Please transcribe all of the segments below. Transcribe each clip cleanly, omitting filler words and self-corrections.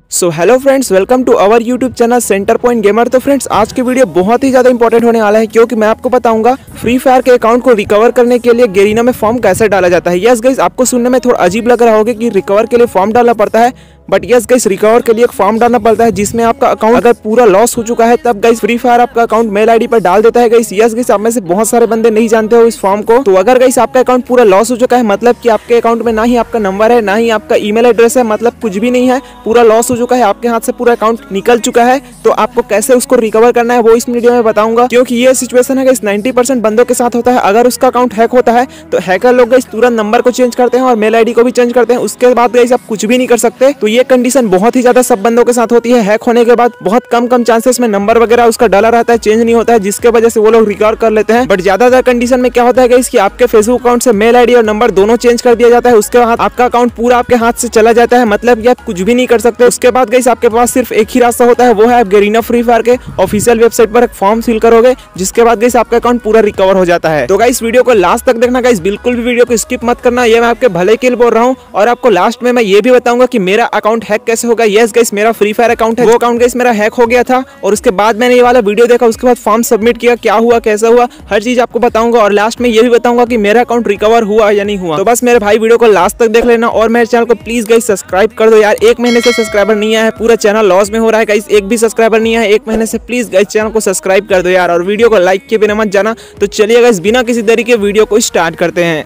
So hello friends, welcome to our YouTube channel center point gamer. तो friends, आज की video बहुत ही ज़्यादा इंपॉर्टेंट होने वाला है क्योंकि मैं आपको बताऊंगा फ्री फायर के अकाउंट को रिकवर करने के लिए गेरीना में फॉर्म कैसे डाला जाता है। यस गाइस, आपको सुनने में थोड़ा अजीब लग रहा होगा कि रिकवर के लिए फॉर्म डालना पड़ता है, बट यस गाइस, रिकवर के लिए एक फॉर्म डालना पड़ता है जिसमें आपका अकाउंट अगर पूरा लॉस हो चुका है तब गाइस फ्री फायर आपका अकाउंट मेल आईडी पर डाल देता है। गाइस यस गाइस, आप में से बहुत सारे बंदे नहीं जानते हो इस फॉर्म को। तो अगर गाइस आपका अकाउंट पूरा लॉस हो चुका है, मतलब कि आपके अकाउंट में ना ही आपका नंबर है ना ही आपका ईमेल एड्रेस है, मतलब कुछ भी नहीं है, पूरा लॉस हो चुका है, आपके हाथ से पूरा अकाउंट निकल चुका है, तो आपको कैसे उसको रिकवर करना है वो इस वीडियो में बताऊंगा। क्योंकि ये सिचुएशन है गाइस 90% बंदों के साथ होता है। अगर उसका अकाउंट हैक होता है तो हैकर लोग गाइस तुरंत नंबर को चेंज करते हैं और मेल आईडी को भी चेंज करते हैं। उसके बाद गाइस आप कुछ भी नहीं कर सकते। तो ये कंडीशन बहुत ही ज्यादा सब बंदों के साथ होती है। हैक होने के बाद बहुत कम चांसेस में नंबर वगैरह उसका डाला रहता है, चेंज नहीं होता है, जिसके वजह से वो लोग रिकवर कर लेते हैं। बट ज्यादातर कंडीशन में क्या होता है गाइस कि आपके फेसबुक अकाउंट से मेल आईडी और नंबर दोनों चेंज कर दिया जाता है। उसके बाद आपका अकाउंट पूरा आपके हाथ से चला जाता है, मतलब कि आप कुछ भी नहीं कर सकते। उसके बाद गाइस आपके पास सिर्फ एक ही रास्ता होता है, वो है गेरीना फ्री फायर के ऑफिशियल वेबसाइट पर एक फॉर्म फिल करोगे, जिसके बाद गाइस आपका अकाउंट पूरा रिकवर हो जाता है। तो गाइस वीडियो को लास्ट तक देखना गाइस, बिल्कुल भी वीडियो को स्किप मत करना, ये मैं आपके भले के लिए बोल रहा हूँ। और आपको लास्ट में मैं ये भी बताऊंगा कि मेरा अकाउंट हैक कैसे होगा। यस गाइस, मेरा फ्री फायर अकाउंट है, वो अकाउंट गाइस मेरा हैक हो गया था और उसके बाद मैंने ये वाला वीडियो देखा, उसके बाद फॉर्म सबमिट किया, क्या हुआ कैसा हुआ हर चीज आपको बताऊंगा। और लास्ट में ये भी बताऊंगा कि मेरा अकाउंट रिकवर हुआ या नहीं हुआ। तो बस मेरे भाई वीडियो को लास्ट तक देख लेना और मेरे चैनल को प्लीज गाइस सब्सक्राइब कर दो यार। एक महीने से सब्सक्राइबर नहीं आया है, पूरा चैनल लॉस में हो रहा है गाइस, एक भी सब्सक्राइबर नहीं है एक महीने से। प्लीज गाइस चैनल को सब्सक्राइब कर दो यार और वीडियो को लाइक किए बिना मत जाना। तो चलिए गाइस बिना किसी देरी के वीडियो को स्टार्ट करते हैं।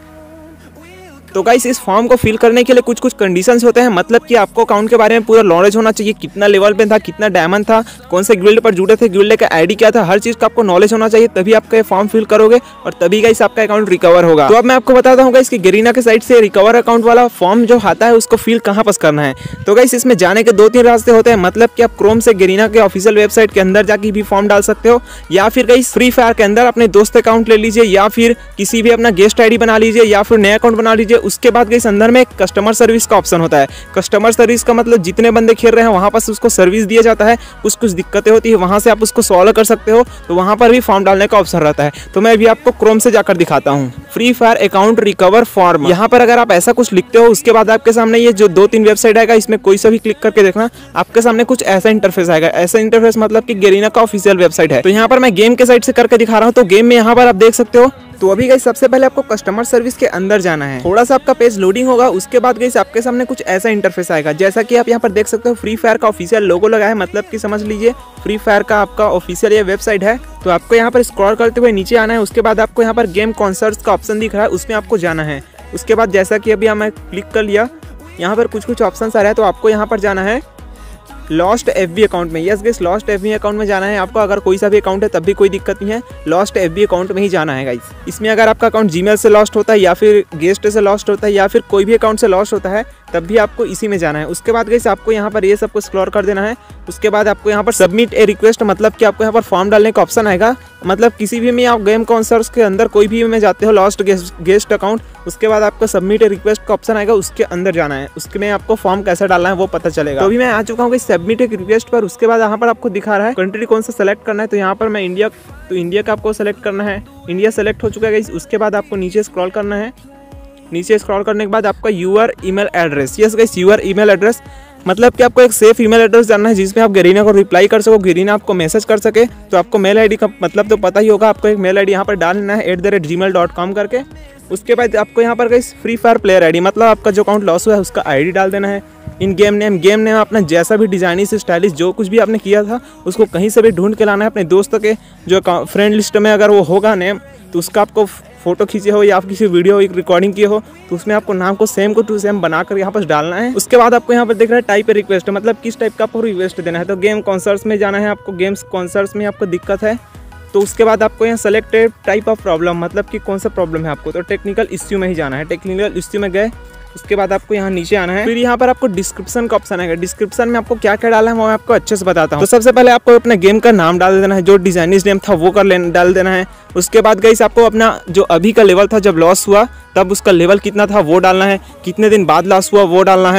तो गाइस इस फॉर्म को फिल करने के लिए कुछ कंडीशंस होते हैं, मतलब कि आपको अकाउंट के बारे में पूरा नॉलेज होना चाहिए, कितना लेवल पे था, कितना डायमंड था, कौन से गिल्ड पर जुड़े थे, गिल्ड का आईडी क्या था, हर चीज का आपको नॉलेज होना चाहिए, तभी आपका ये फॉर्म फिल करोगे और तभी गाइस आपका अकाउंट रिकवर होगा। तो अब मैं आपको बताता हूँ गाइस कि गेरीना के साइड से रिकवर अकाउंट वाला फॉर्म जो आता है उसको फिल कहाँ पर करना है। तो गाइस इसमें जाने के 2-3 रास्ते होते हैं, मतलब कि आप क्रोम से गेरीना के ऑफिशियल वेबसाइट के अंदर जाके भी फॉर्म डाल सकते हो, या फिर गाइस फ्री फायर के अंदर अपने दोस्त अकाउंट ले लीजिए, या फिर किसी भी अपना गेस्ट आईडी बना लीजिए, या फिर नया अकाउंट बना लीजिए। उसके बाद गाइस अंदर में कस्टमर सर्विस का ऑप्शन होता है। कस्टमर सर्विस का मतलब जितने बंदे खेल रहे हैं वहां पर उसको सर्विस दिया जाता है, कुछ दिक्कतें होती है वहां से आप उसको सॉल्व कर सकते हो, तो वहां पर भी फॉर्म डालने का ऑप्शन रहता है। तो मैं अभी आपको क्रोम से जाकर दिखाता हूँ, Free Fire account recover form. यहाँ पर अगर आप ऐसा कुछ लिखते हो उसके बाद आपके सामने ये जो 2-3 वेबसाइट आएगा, इसमें कोई सा भी क्लिक करके देखना, आपके सामने कुछ ऐसा इंटरफेस आएगा। ऐसा इंटरफेस मतलब कि गेरीना का ऑफिशियल वेबसाइट है। तो यहाँ पर मैं गेम के साइड से करके दिखा रहा हूँ, तो गेम में यहाँ पर आप देख सकते हो। तो अभी गाइस सबसे पहले आपको कस्टमर सर्विस के अंदर जाना है, थोड़ा सा आपका पेज लोडिंग होगा, उसके बाद गाइस आपके सामने कुछ ऐसा इंटरफेस आएगा। जैसा कि आप यहाँ पर देख सकते हो फ्री फायर का ऑफिशियल लोगो लगा है, मतलब कि समझ लीजिए फ्री फायर का आपका ऑफिशियल ये वेबसाइट है। तो आपको यहाँ पर स्क्रॉल करते हुए नीचे आना है, उसके बाद आपको यहाँ पर गेम कॉन्सर्ट्स का ऑप्शन दिख रहा है, उसमें आपको जाना है। उसके बाद जैसा कि अभी हमें क्लिक कर लिया, यहाँ पर कुछ ऑप्शन आ रहा है, तो आपको यहाँ पर जाना है लॉस्ट एफबी अकाउंट में। Yes guys, lost FB account में जाना है आपको। अगर कोई सा भी अकाउंट है तब भी कोई दिक्कत नहीं है, लॉस्ट एफबी अकाउंट में ही जाना है गाइस। इसमें अगर आपका अकाउंट जीमेल से लॉस्ट होता है, या फिर गेस्ट से लॉस्ट होता है, या फिर कोई भी अकाउंट से लॉस्ट होता है, तब भी आपको इसी में जाना है। उसके बाद गाइस आपको यहाँ पर ये सब कुछ स्क्रॉल कर देना है। उसके बाद आपको यहाँ पर सबमिट ए रिक्वेस्ट, मतलब कि आपको यहाँ पर फॉर्म डालने का ऑप्शन आएगा। मतलब किसी भी में आप गेम कॉन्सर्ट्स के अंदर कोई भी में जाते हो, लॉस्ट गेस्ट अकाउंट, उसके बाद आपको सबमिट ए रिक्वेस्ट का ऑप्शन आएगा, उसके अंदर जाना है। उसके में आपको फॉर्म कैसे डालना है वो पता चलेगा। तो अभी मैं आ चुका हूँ सबमिट ए रिक्वेस्ट पर। उसके बाद यहाँ पर आपको दिखा रहा है कंट्री कौन सा सेलेक्ट करना है, तो यहाँ पर मैं इंडिया, तो इंडिया का आपको सेलेक्ट करना है। इंडिया सेलेक्ट हो चुका है। उसके बाद आपको नीचे स्क्रॉल करना है। नीचे स्क्रॉल करने के बाद आपका your email address, yes guys your email address, मतलब कि आपको एक सेफ ईमेल एड्रेस जानना है जिसमें आप गेरीना को रिप्लाई कर सको, गेरीना आपको मैसेज कर सके। तो आपको मेल आईडी का मतलब तो पता ही होगा, आपको एक मेल आईडी यहाँ पर डालना है @gmail.com करके। उसके बाद आपको यहाँ पर guys Free Fire player ID, मतलब आपका जो अकाउंट लॉस हुआ है उसका आईडी डाल देना है। इन गेम नेम अपना जैसा भी डिजाइनिंग से स्टाइलिश जो कुछ भी आपने किया था उसको कहीं से भी ढूंढ के लाना है। अपने दोस्तों के जो फ्रेंड लिस्ट में अगर वो होगा नेम, तो उसका आपको फोटो खींचे हो या आप किसी वीडियो एक रिकॉर्डिंग किए हो, तो उसमें आपको नाम को सेम टू सेम बनाकर यहाँ पर डालना है। उसके बाद आपको यहाँ पर देख रहा है टाइप रिक्वेस्ट, मतलब किस टाइप का आपको रिक्वेस्ट देना है। तो गेम कॉन्सर्ट्स में जाना है आपको, गेम्स कॉन्सर्ट्स में आपको दिक्कत है, तो उसके बाद आपको यहाँ सेलेक्टेड टाइप ऑफ प्रॉब्लम, मतलब कि कौन सा प्रॉब्लम है आपको, तो टेक्निकल इश्यू में ही जाना है। टेक्निकल इश्यू में गए, उसके बाद आपको यहाँ नीचे आना है। फिर यहाँ पर आपको डिस्क्रिप्शन का ऑप्शन आएगा। डिस्क्रिप्शन में आपको क्या क्या डालना है वो मैं आपको अच्छे से बताता हूँ। तो सबसे पहले आपको अपने गेम का नाम डाल देना है, जो डिजाइनिज नेम था वो डाल देना है। उसके बाद गाइस आपको अपना जो अभी का लेवल था जब लॉस हुआ तब उसका लेवल कितना था वो डालना है, कितने दिन बाद लॉस हुआ वो डालना है।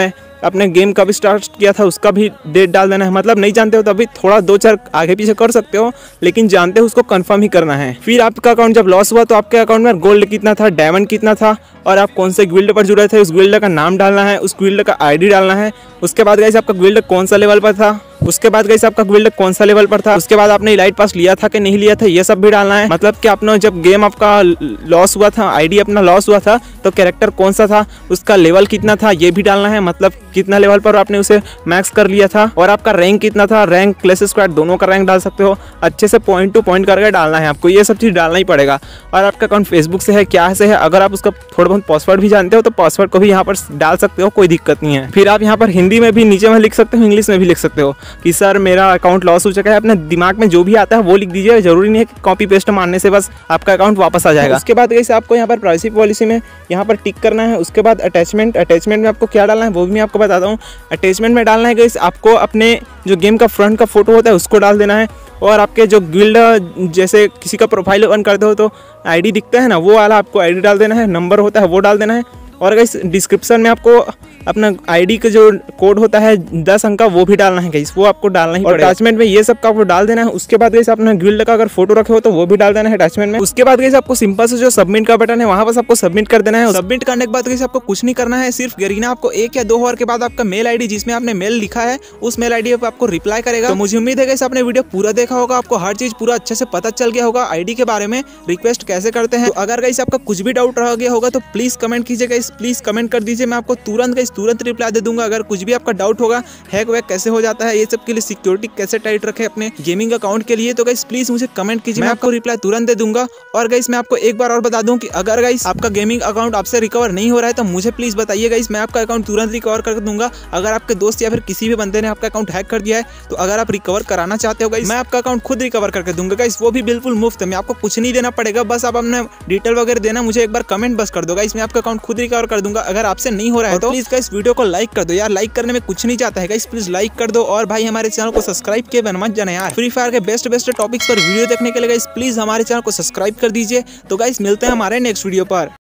अपने गेम कब स्टार्ट किया था उसका भी डेट डाल देना है। मतलब नहीं जानते हो तो अभी थोड़ा 2-4 आगे पीछे कर सकते हो, लेकिन जानते हो उसको कंफर्म ही करना है। फिर आपका अकाउंट जब लॉस हुआ तो आपके अकाउंट में गोल्ड कितना था, डायमंड कितना था और आप कौन से गिल्ड पर जुड़े थे, उस गिल्ड का नाम डालना है, उस गिल्ड का आईडी डालना है। उसके बाद गाइस आपका गिल्ड कौन सा लेवल पर था, उसके बाद गाइस आपका गिल्ड कौन सा लेवल पर था, उसके बाद आपने इलाइट पास लिया था कि नहीं लिया था, ये सब भी डालना है। मतलब कि अपना जब गेम आपका लॉस हुआ था, आईडी अपना लॉस हुआ था, तो कैरेक्टर कौन सा था, उसका लेवल कितना था, ये भी डालना है। मतलब कितना लेवल पर आपने उसे मैक्स कर लिया था और आपका रैंक कितना था। रैंक क्लैश स्क्वाड दोनों का रैंक डाल सकते हो, अच्छे से पॉइंट टू पॉइंट करके डालना है आपको, ये सब चीज़ डालना ही पड़ेगा। और आपका अकाउंट फेसबुक से है क्या से है, अगर आप उसका थोड़ा बहुत पासवर्ड भी जानते हो तो पासवर्ड को भी यहाँ पर डाल सकते हो, कोई दिक्कत नहीं है। फिर आप यहाँ पर हिंदी में भी नीचे में लिख सकते हो, इंग्लिश में भी लिख सकते हो कि सर मेरा अकाउंट लॉस हो चुका है। अपने दिमाग में जो भी आता है वो लिख दीजिए, जरूरी नहीं है कि कॉपी पेस्ट मारने से बस आपका अकाउंट वापस आ जाएगा। उसके बाद गाइस आपको यहाँ पर प्राइवेसी पॉलिसी में यहाँ पर टिक करना है। उसके बाद अटैचमेंट में आपको क्या डालना है वो भी मैं आपको बताता हूँ। अटैचमेंट में डालना है गाइस आपको अपने जो गेम का फ्रंट का फोटो होता है उसको डाल देना है, और आपके जो गिल्ड जैसे किसी का प्रोफाइल ओपन करते हो तो आईडी दिखता है ना, वो वाला आपको आईडी डाल देना है, नंबर होता है वो डाल देना है। और गाइस डिस्क्रिप्शन में आपको अपना आईडी का जो कोड होता है 10 अंक का वो भी डालना है गाइस, वो आपको डालना ही पड़ेगा। अटैचमेंट में ये सब का आपको डाल देना है। उसके बाद गाइस अपना गिल्ड का अगर फोटो रखे हो तो वो भी डाल देना है अटैचमेंट में। उसके बाद गाइस आपको सिंपल से जो सबमिट का बटन है वहां पर आपको सबमिट कर देना है। सबमिट करने के बाद गाइस आपको कुछ नहीं करना है, सिर्फ गरीना आपको 1 या 2 आवर के बाद आपका मेल आईडी जिसमें आपने मेल लिखा है उस मेल आईडी पर आपको रिप्लाई करेगा। तो मुझे उम्मीद है गाइस आपने वीडियो पूरा देखा होगा, आपको हर चीज पूरा अच्छे से पता चल गया होगा आईडी के बारे में, रिक्वेस्ट कैसे करते हैं। तो अगर गाइस आपका कुछ भी डाउट रह गया होगा तो प्लीज कमेंट कीजिए गाइस, प्लीज कमेंट कर दीजिए, मैं आपको तुरंत रिप्लाई दे दूंगा। अगर कुछ भी आपका डाउट होगा हैक वैक कैसे हो जाता है, ये सब के लिए सिक्योरिटी कैसे टाइट रखे अपने गेमिंग अकाउंट के लिए, तो गाइस प्लीज मुझे कमेंट कीजिए, मैं आपको रिप्लाई तुरंत दे दूंगा। और गाइस मैं आपको एक बार और बता दूं कि अगर गाइस आपका गेमिंग अकाउंट आपसे रिकवर नहीं हो रहा है तो मुझे प्लीज बताइए गाइस, मैं आपका अकाउंट तुरंत रिकवर कर दूंगा। अगर आपके दोस्त या फिर किसी भी बंदे ने आपका अकाउंट हैक कर दिया है तो अगर आप रिकवर कराना चाहते हो गाइस, मैं आपका अकाउंट खुद रिकवर करके दूंगा गाइस, वो भी बिल्कुल मुफ्त है, मैं आपको कुछ नहीं देना पड़ेगा, बस आप अपने डिटेल वगैरह देना, मुझे एक बार कमेंट बस कर दो गाइस, मैं आपका अकाउंट खुद रिकवर कर दूंगा। अगर आपसे नहीं हो रहा है तो प्लीज गाइस वीडियो को लाइक कर दो यार, लाइक करने में कुछ नहीं चाहता है गाइस, प्लीज लाइक कर दो। और भाई हमारे चैनल को सब्सक्राइब किए बिना मत जाना यार, फ्री फायर के बेस्ट टॉपिक्स पर वीडियो देखने के लिए गाइस प्लीज हमारे चैनल को सब्सक्राइब कर दीजिए। तो गाइस मिलते हैं हमारे नेक्स्ट वीडियो पर।